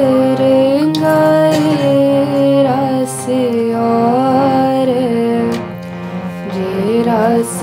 बिसरेंगे रस और जे रस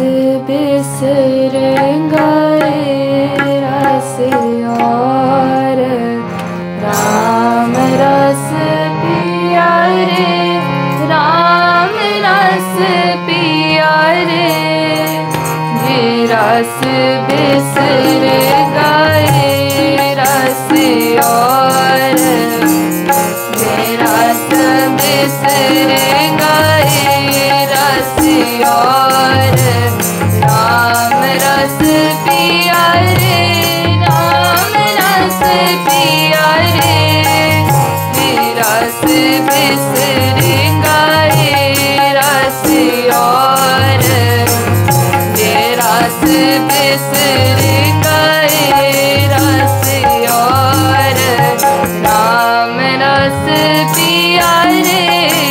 बिसरेंगे रस और राम रस पिया रे राम रस पिया रे जे रस बिसरेंगे रस और जे रस बिसरेंगे रस और राम रस पिया रे राम रस पिया रे जे रस बिसरेंगे रस और जे रस बिसरेंगे रस और राम रस पिया रे।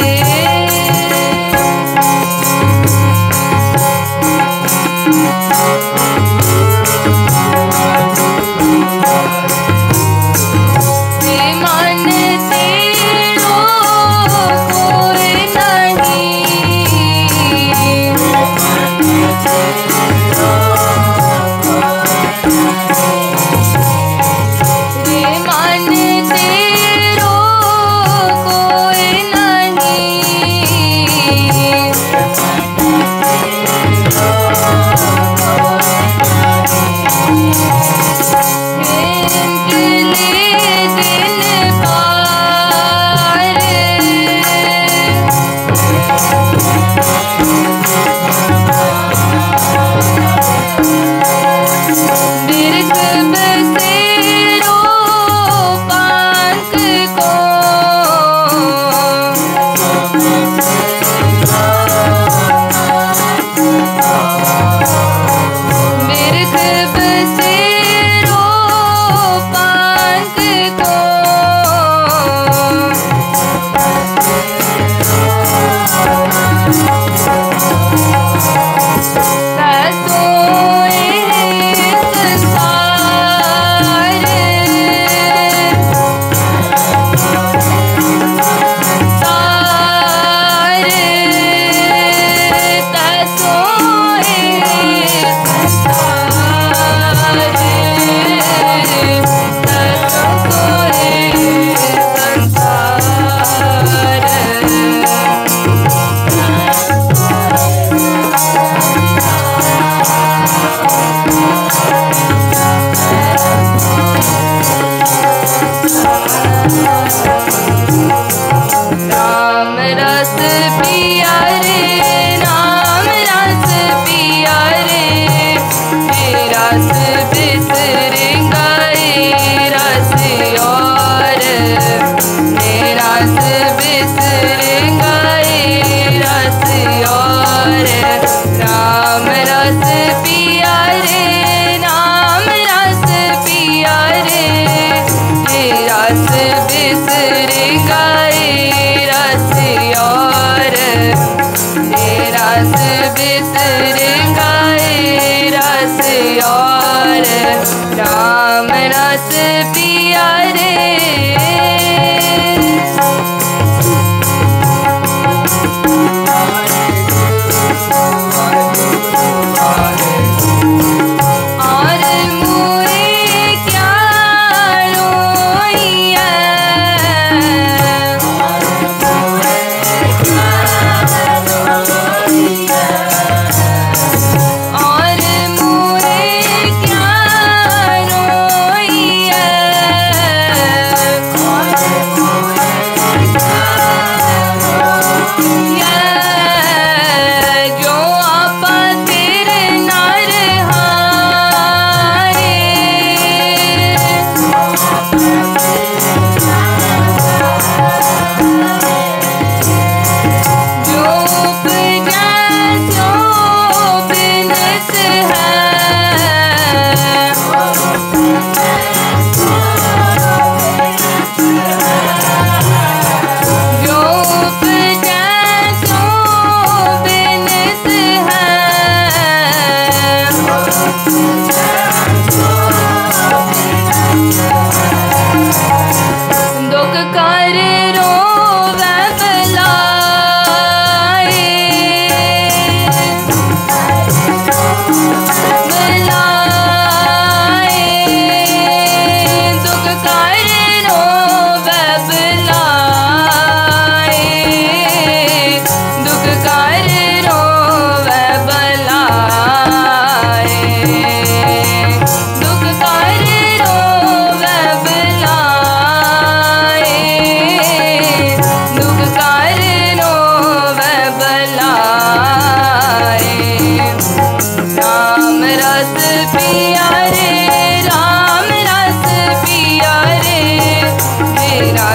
मन तेरो कोई नहीं मन तेरो कोई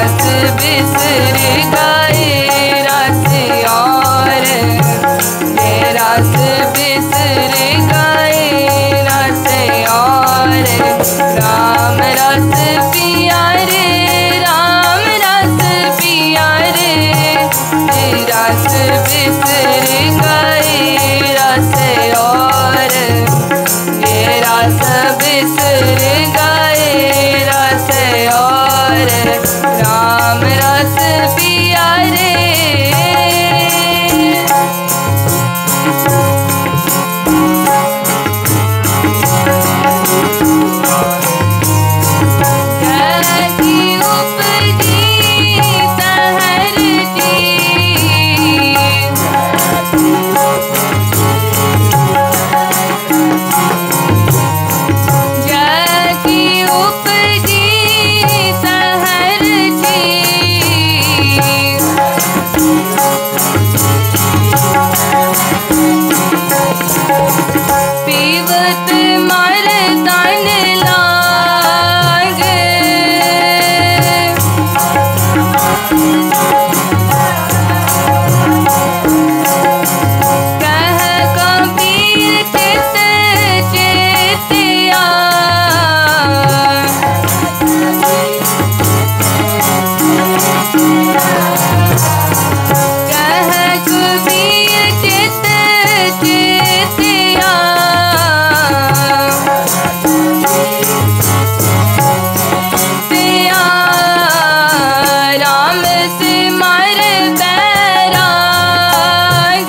रस बिसर गए रस और ये रस बिसर गए रस और राम रस पिया रे राम रस पिया रे रस बिसर गए रस और ये रस बिसर गए रस और राम रस पिया रे जैसी उपजी सहर जी जैसी उपजी सहर जी पीवत मर तन लागे कह कबीर चित चेतिया कह कबीर चित चेतिया पिया राम से मर बैराग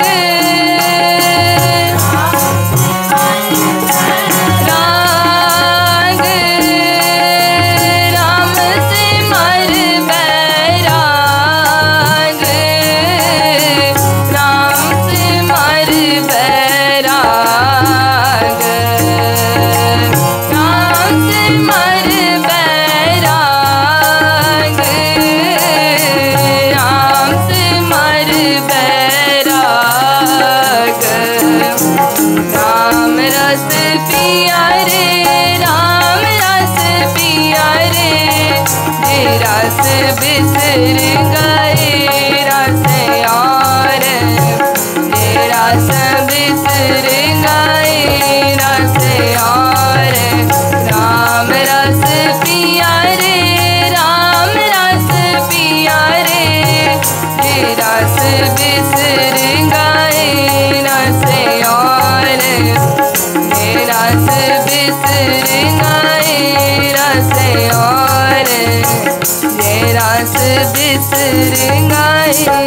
राग राम से मर बैराग राम से मर बैराग राम से मर बैराग राम से मर बैराग राम रस पिया रे राम रस पिया रे ये रस बिसर गए रस और ये रस बिसर गए रस और राम रस पिया रे राम रस पिया रे ये रस बिसर गए रस और ये रस बिसर गए रस और ये रस बिसर गए